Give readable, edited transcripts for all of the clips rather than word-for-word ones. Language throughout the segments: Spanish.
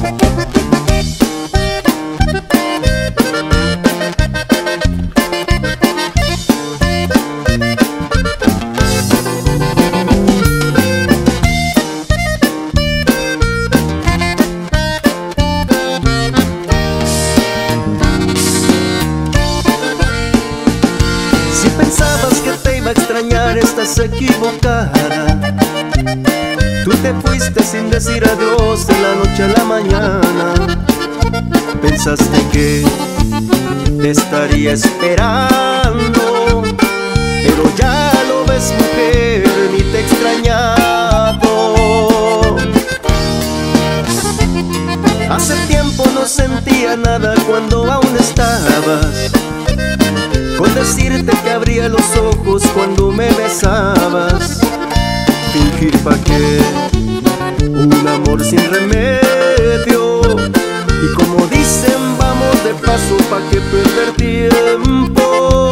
Si pensabas que te iba a extrañar, estás equivocada. Tú te fuiste sin decir adiós de la noche a la mañana. Pensaste que te estaría esperando, pero ya lo ves, mujer, ni te he extrañado. Hace tiempo no sentía nada cuando aún estabas, con decirte que abría los ojos cuando me besabas. Fingir pa' qué, un amor sin remedio. Y como dicen, vamos de paso, pa' qué perder tiempo.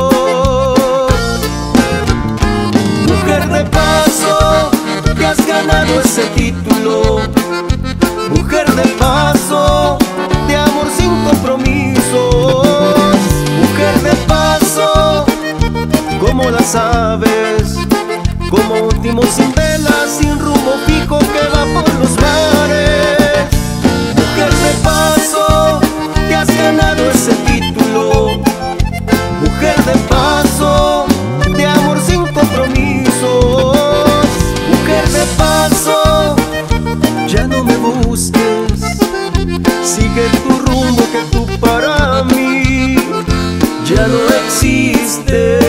Mujer de paso, te has ganado ese título. Mujer de paso, de amor sin compromisos. Mujer de paso, como las aves, como último sin velas, sin rumbo fijo que va por los mares. Mujer de paso, te has ganado ese título. Mujer de paso, de amor sin compromisos. Mujer de paso, ya no me busques, sigue tu rumbo que tú para mí ya no existes.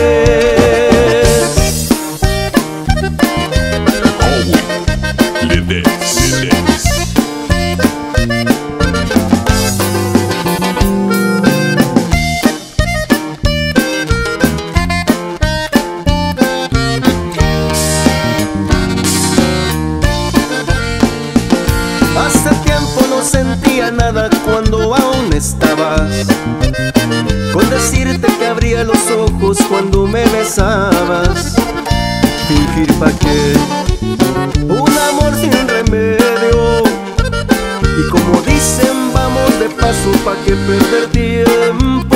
Hace tiempo no sentía nada cuando aún estabas, con decirte que abría los ojos cuando me besabas. Fingir pa' qué, un amor sin remedio. Y como dicen, vamos de paso, pa' qué perder tiempo.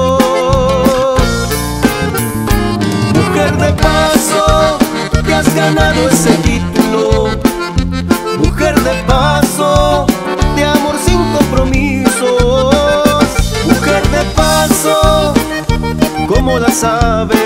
Mujer de paso, te has ganado ese título. Mujer de paso, de amor sin compromisos. Mujer de paso, como las aves,